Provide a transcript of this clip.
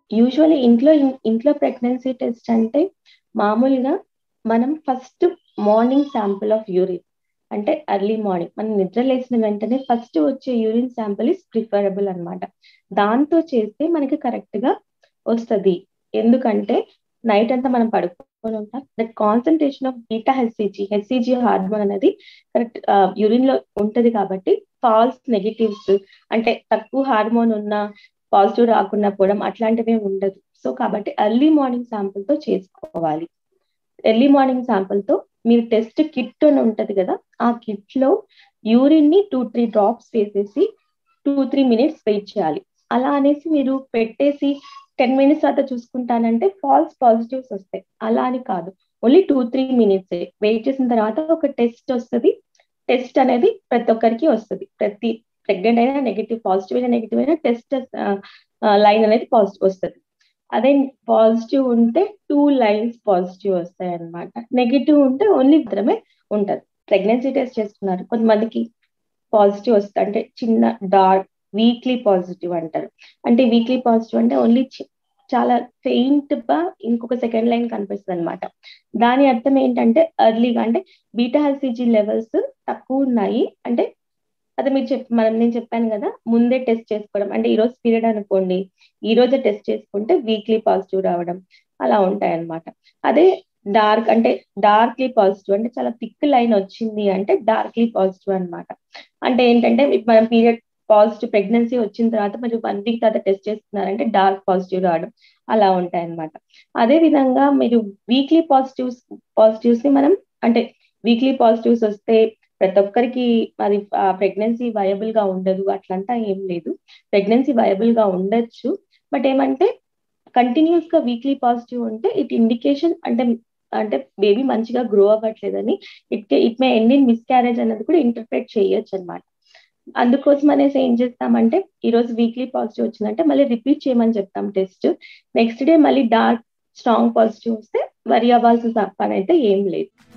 Usually ఇంట్లో pregnancy test అంటే మామూలుగా మనం first morning sample of urine, అంటే ఎర్లీ మార్నింగ్ మనం నిద్ర లేచిన వెంటనే ఫస్ట్ వచ్చే యూరిన్ శాంపుల్ ఇస్ ప్రిఫరబుల్ అన్నమాట. దాంతో చేస్తే మనకి కరెక్ట్ గా వస్తుంది. ఎందుకంటే నైట్ అంతా మనం పడుకొని ఉంటాం. That concentration of beta hCG hormone అనేది కరెక్ట్ యూరిన్ లో ఉంటది. కాబట్టి ఫాల్స్ నెగిటివ్స్ అంటే తక్కువ హార్మోన్ ఉన్న పాజిటివ్ రాకుండా పోవడం అట్లాంటివి ఉండదు. సో కాబట్టి ఎర్లీ మార్నింగ్ శాంపుల్ తో చేసుకోవాలి. ఎర్లీ మార్నింగ్ శాంపుల్ తో మీరు టెస్ట్ కిట్ అని ఉంటది కదా, ఆ కిట్ లో యూరిన్ ని 2-3 డ్రాప్స్ వేసేసి 2-3 మినిట్స్ వెయిట్ చేయాలి. అలా అనేసి మీరు పెట్టేసి 10 మినిట్స్ తర్వాత చూసుకుంటానంటే ఫాల్స్ పాజిటివ్స్ వస్తాయి. అలా అని కాదు, ఓన్లీ 2-3 మినిట్స్ వెయిట్ చేసిన తర్వాత ఒక టెస్ట్ వస్తుంది. టెస్ట్ అనేది ప్రతి ఒక్కరికి వస్తుంది. ప్రతి ప్రెగ్నెంట్ అయినా నెగిటివ్, పాజిటివ్ అయినా నెగిటివ్ అయినా టెస్ట్ లైన్ అనేది పాజిటివ్ వస్తుంది. అదే పాజిటివ్ ఉంటే 2 లైన్స్ పాజిటివ్ వస్తాయి అన్నమాట. నెగిటివ్ ఉంటే ఓన్లీ మాత్రమే ఉంటది. ప్రెగ్నెన్సీ టెస్ట్ చేస్తున్నారు, కొంతమందికి పాజిటివ్ వస్తుంది అంటే చిన్న డార్క్ వీక్లీ పాజిటివ్ అంటారు. అంటే వీక్లీ పాజిటివ్ అంటే ఓన్లీ చాలా ఫెయింట్ గా ఇంకొక సెకండ్ లైన్ కనిపిస్తుంది అనమాట. దాని అర్థం ఏంటంటే ఎర్లీగా అంటే బీటా హెచ్సిజి లెవెల్స్ తక్కువ ఉన్నాయి అంటే అదే మీరు నేను చెప్పాను కదా, ముందే టెస్ట్ చేసుకోవడం అంటే ఈ రోజు పీరియడ్ అనుకోండి, ఈ రోజే టెస్ట్ చేసుకుంటే వీక్లీ పాజిటివ్ రావడం అలా ఉంటాయి అన్నమాట. అదే డార్క్ అంటే డార్క్లీ పాజిటివ్ అంటే చాలా థిక్ లైన్ వచ్చింది అంటే డార్క్లీ పాజిటివ్ అన్నమాట. అంటే ఏంటంటే మనం పీరియడ్ పాజిటివ్ ప్రెగ్నెన్సీ వచ్చిన తర్వాత మీరు 1 వీక్ తర్వాత టెస్ట్ చేస్తున్నారంటే డార్క్ పాజిటివ్ రావడం అలా ఉంటాయి అన్నమాట. అదే విధంగా మీరు వీక్లీ పాజిటివ్స్ ని మనం అంటే వీక్లీ పాజిటివ్స్ వస్తే ప్రతి ఒక్కరికి మరి ప్రెగ్నెన్సీ వయబుల్ గా ఉండదు అట్లంతా ఏం లేదు. ప్రెగ్నెన్సీ వయబుల్ గా ఉండొచ్చు. బట్ ఏమంటే కంటిన్యూస్ గా వీక్లీ పాజిటివ్ ఉంటే ఇట్ ఇండికేషన్ అంటే బేబీ మంచిగా గ్రో అవ్వట్లేదని, it may end in miscarriage అనేది కూడా ఇంటర్ప్రెట్ చేయొచ్చు అనమాట. అందుకోసం అనేసి ఏం చేస్తామంటే ఈ రోజు వీక్లీ పాజిటివ్ వచ్చిందంటే మళ్ళీ రిపీట్ చేయమని చెప్తాం టెస్ట్. నెక్స్ట్ డే మళ్ళీ డార్క్ స్ట్రాంగ్ పాజిటివ్ వస్తే వరి అవ్వాల్సిన పని అయితే ఏం లేదు.